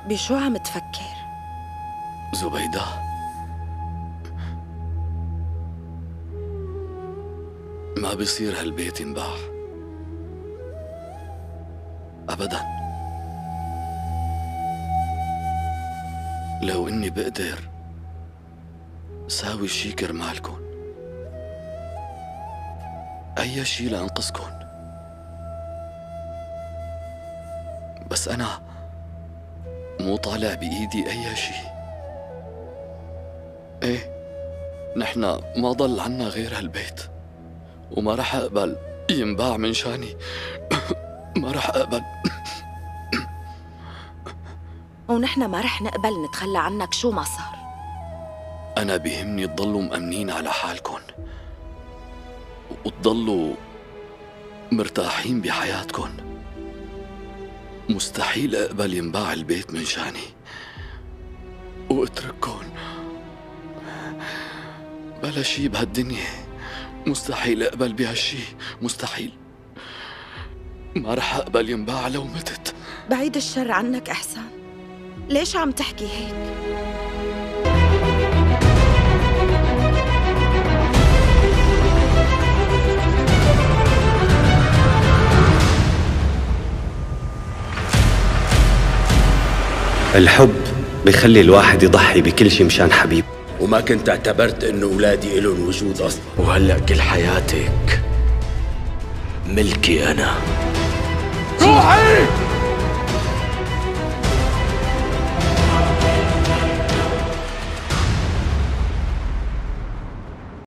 بشو عم تفكر؟ زبيدة، ما بيصير هالبيت ينباع أبداً. لو إني بقدر ساوي شي كرمالكن، أي شي لأنقذكن، بس أنا مو طالع بإيدي أي شي. إيه، نحنا ما ضل عنا غير هالبيت، وما رح أقبل ينباع من شاني. ما رح أقبل. ونحن ما رح نقبل نتخلى عنك شو ما صار. أنا بيهمني تضلوا مأمنين على حالكن، وتضلوا مرتاحين بحياتكن. مستحيل أقبل ينباع البيت من شاني واترككن بلا شي بهالدنيا. مستحيل أقبل بهالشي، مستحيل. ما رح أقبل ينباع لو متت. بعيد الشر عنك إحسان، ليش عم تحكي هيك؟ الحب بخلي الواحد يضحي بكل شي مشان حبيب. وما كنت اعتبرت انه اولادي إلهم وجود اصلا، وهلا كل حياتك ملكي انا. روحي!